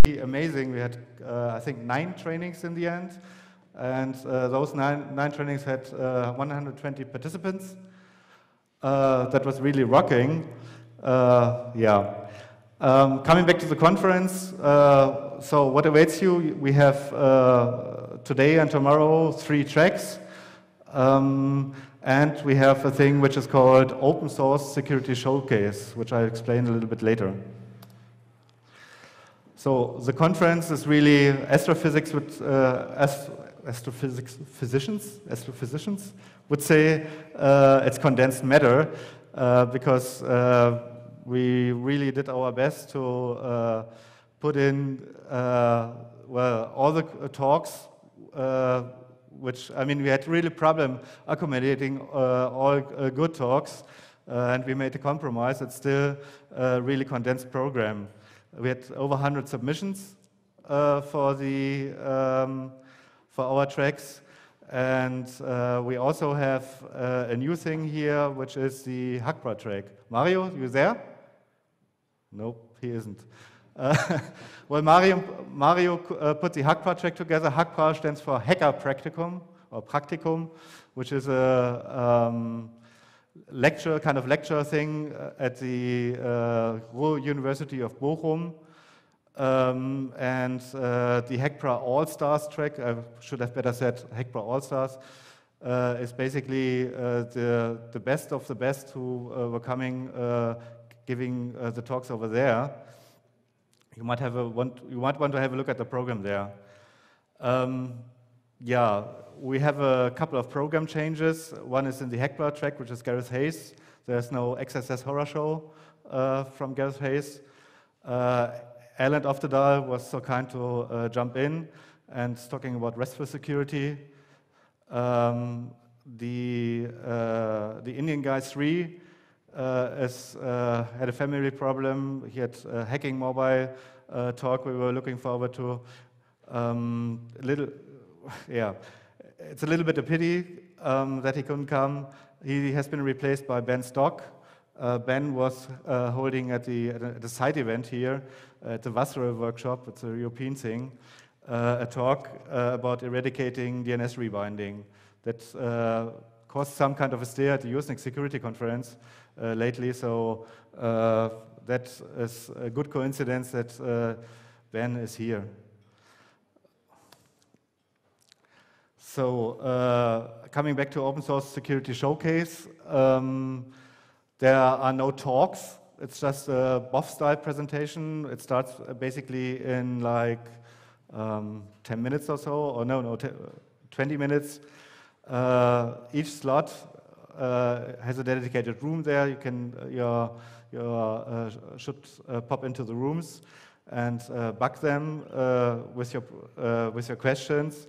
really amazing. We had, I think, 9 trainings in the end, and those nine trainings had 120 participants. That was really rocking. Yeah. Coming back to the conference, so what awaits you? We have today and tomorrow 3 tracks. And we have a thing which is called Open Source Security Showcase, which I'll explain a little bit later. So the conference is really astrophysics with astrophysicians would say it's condensed matter because we really did our best to put in well, all the talks which, I mean, we had really problem accommodating all good talks, and we made a compromise. It's still a really condensed program. We had over 100 submissions for our tracks, and we also have a new thing here, which is the Hackbra track. Mario, you there? Nope, he isn't. Well, Mario put the Hackbra track together. Hackbra stands for Hacker Practicum, or Practicum, which is a kind of lecture thing at the Ruhr University of Bochum. And the Hackbra All-Stars track, I should have better said Hackbra All-Stars, is basically the best of the best who were coming, giving the talks over there. You might want to have a look at the program there. Yeah, we have a couple of program changes. One is in the Hackbra track, which is Gareth Hayes. There's no XSS Horror Show from Gareth Hayes. Alan Oftedal was so kind to jump in and talking about RESTful security. The Indian guy 3 had a family problem. He had a hacking mobile talk we were looking forward to. Yeah, it's a little bit a pity that he couldn't come. He has been replaced by Ben Stock. Ben was holding at the side event here at the Wasserl workshop, it's a European thing, a talk about eradicating DNS rebinding that caused some kind of a stir at the Usenix security conference lately, so that is a good coincidence that Ben is here. So coming back to Open Source Security Showcase, there are no talks. It's just a BOF-style presentation. It starts basically in like 10 minutes or so, or no, 20 minutes. Each slot has a dedicated room there. You can should pop into the rooms and bug them with your questions.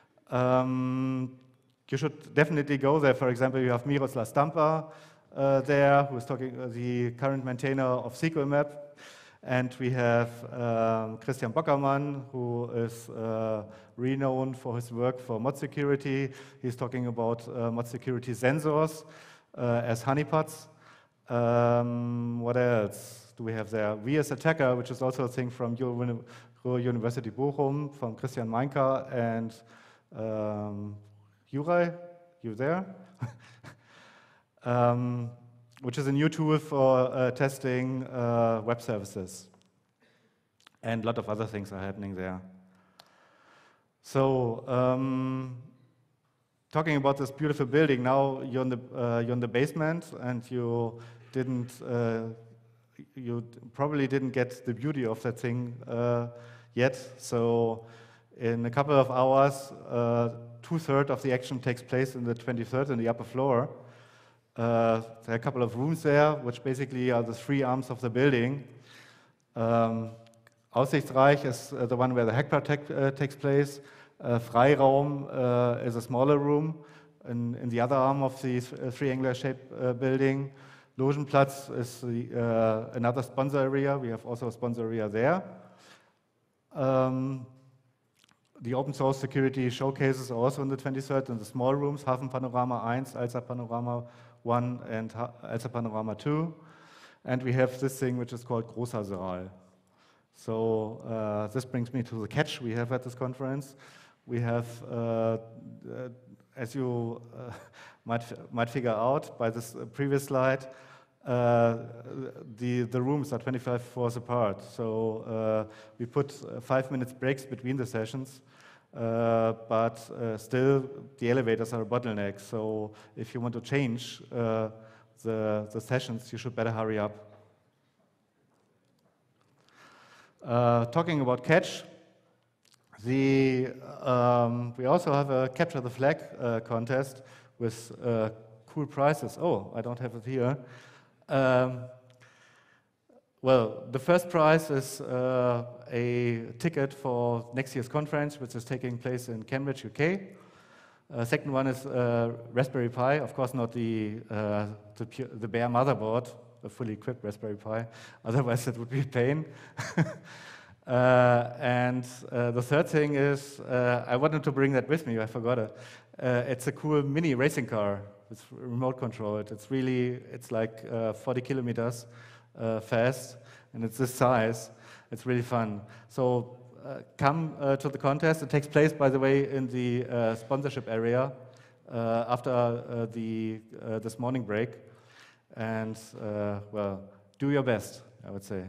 You should definitely go there. For example, you have Miroslav Stampa there, who is talking, the current maintainer of SQLmap, and we have Christian Bockermann, who is renowned for his work for mod security. He's talking about mod security sensors as honeypots. What else do we have there? We as Attacker, which is also a thing from Ruhr University Bochum, from Christian Meinker and Juraj, you there? Which is a new tool for testing web services. And a lot of other things are happening there. So, talking about this beautiful building, now you're in the basement, and you probably didn't get the beauty of that thing yet. So, in a couple of hours, 2/3 of the action takes place in the 23rd in the upper floor. There are a couple of rooms there, which basically are the 3 arms of the building. Aussichtsreich is the one where the Hackbra takes place. Freiraum is a smaller room in the other arm of the triangular-shaped building. Logenplatz is another sponsor area. We have also a sponsor area there. The open source security showcases are also on the 23rd in the small rooms, Hafenpanorama 1, Alsa Panorama 1, and Alsa Panorama 2. And we have this thing which is called Großer Saal. So this brings me to the catch we have at this conference. We have, as you might figure out by this previous slide, the rooms are 25 floors apart. So we put 5 minutes breaks between the sessions, but still the elevators are a bottleneck. So if you want to change the sessions, you should better hurry up. Talking about catch, we also have a capture the flag contest with cool prizes. Oh, I don't have it here. Well, the first prize is a ticket for next year's conference, which is taking place in Cambridge, UK. Second one is Raspberry Pi, of course not the bare motherboard, a fully equipped Raspberry Pi, otherwise it would be a pain. And the third thing is, I wanted to bring that with me, I forgot it. It's a cool mini racing car. It's remote controlled. It's like 40 kilometers fast, and it's this size. It's really fun. So come to the contest. It takes place, by the way, in the sponsorship area after this morning break. And well, do your best, I would say.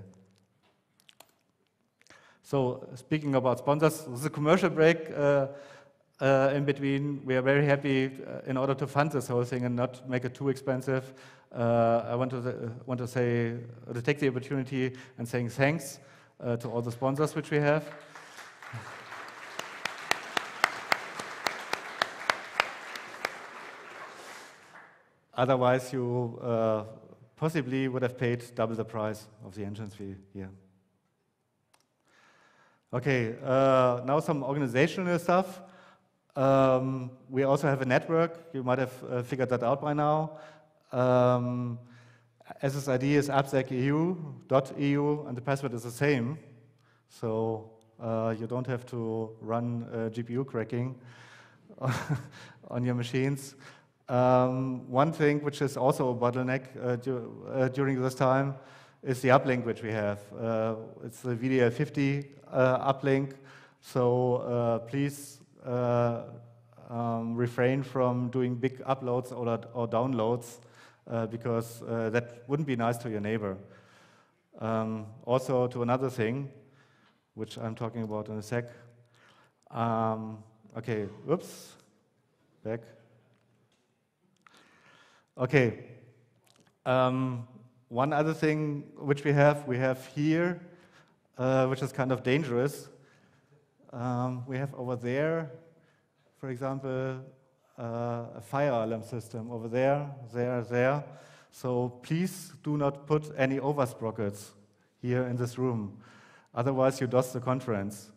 So speaking about sponsors, this is a commercial break in between. We are very happy in order to fund this whole thing and not make it too expensive. I want to take the opportunity and saying thanks to all the sponsors which we have. Otherwise, you possibly would have paid double the price of the entrance fee here. Okay, now some organizational stuff. We also have a network. You might have figured that out by now. SSID is appsec.eu, and the password is the same. So you don't have to run GPU cracking on your machines. One thing which is also a bottleneck during this time is the uplink which we have. It's the VDL50 uplink, so please refrain from doing big uploads or downloads because that wouldn't be nice to your neighbor. Also to another thing, which I'm talking about in a sec. Okay, oops, back. Okay. One other thing which we have here, which is kind of dangerous. We have over there, for example, a fire alarm system over there, there. So please do not put any oversprockets here in this room. Otherwise, you lost the conference.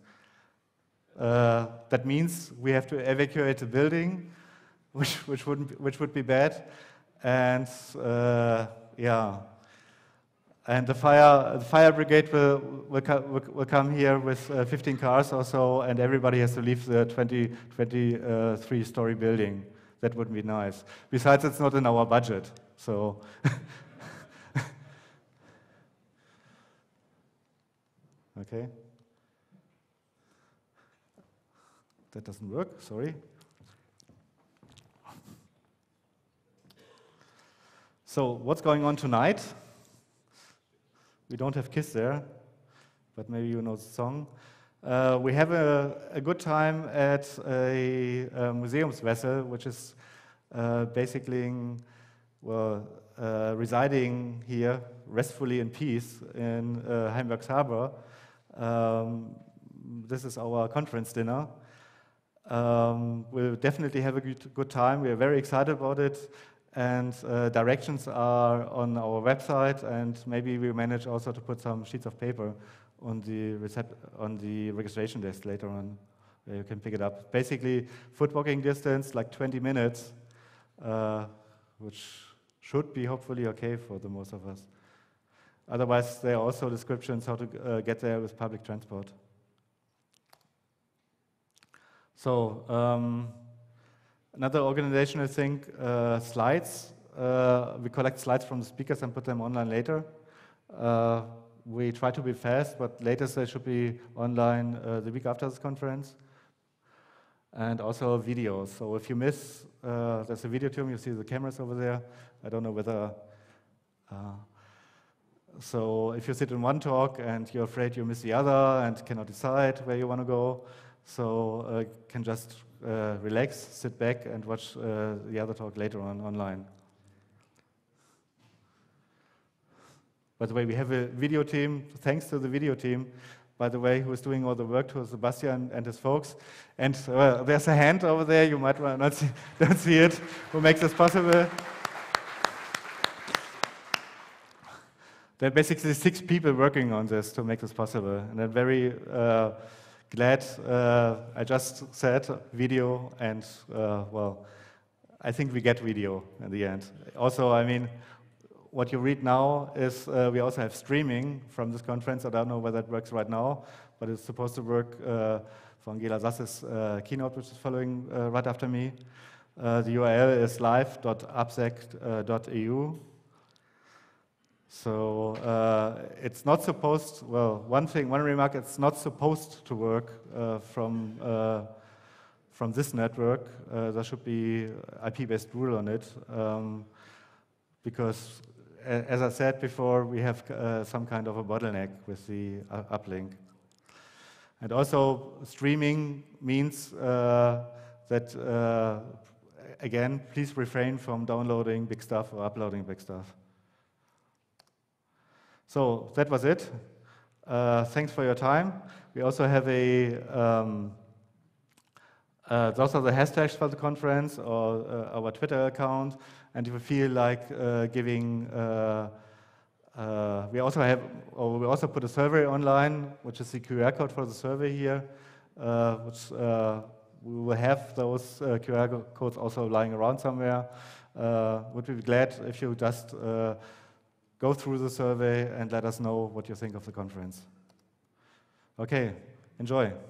That means we have to evacuate the building, which would be bad. And yeah. And the fire brigade will come here with 15 cars or so, and everybody has to leave the 23-story building. That wouldn't be nice. Besides, it's not in our budget, so. Okay. That doesn't work, sorry. So, what's going on tonight? We don't have Kiss there, but maybe you know the song. We have a good time at a Museumswessel, which is basically, well, residing here restfully in peace in Heimwerksharbor. This is our conference dinner. We'll definitely have a good time. We are very excited about it. And directions are on our website, and maybe we manage also to put some sheets of paper on the registration desk later on, where you can pick it up. Basically, foot walking distance, like 20 minutes, which should be hopefully okay for the most of us. Otherwise, there are also descriptions how to get there with public transport. So, another organizational thing, slides. We collect slides from the speakers and put them online later. we try to be fast, but latest they should be online the week after this conference. And also videos. So if you miss, there's a video tool, you see the cameras over there. I don't know whether, so if you sit in one talk and you're afraid you miss the other and cannot decide where you want to go, so you can just relax, sit back and watch the other talk later on online. By the way, we have a video team, thanks to the video team, by the way, who is doing all the work, to Sebastian and his folks. And there's a hand over there, you might not see, don't see it, who makes this possible. There are basically 6 people working on this to make this possible. And I'm very glad I just said video, and well, I think we get video in the end. Also, I mean, what you read now is we also have streaming from this conference. I don't know whether it works right now, but it's supposed to work for Angela Sass's keynote, which is following right after me. The URL is live.appsec.eu. So it's not supposed, well, one remark, it's not supposed to work from this network. There should be IP-based rule on it, because as I said before, we have some kind of a bottleneck with the uplink. And also, streaming means that, again, please refrain from downloading big stuff or uploading big stuff. So that was it. Thanks for your time. We also have those are the hashtags for the conference, or our Twitter account. And if you feel like giving, we also put a survey online, which is the QR code for the survey here, which we will have those QR codes also lying around somewhere. Would be glad if you just go through the survey and let us know what you think of the conference. Okay, enjoy.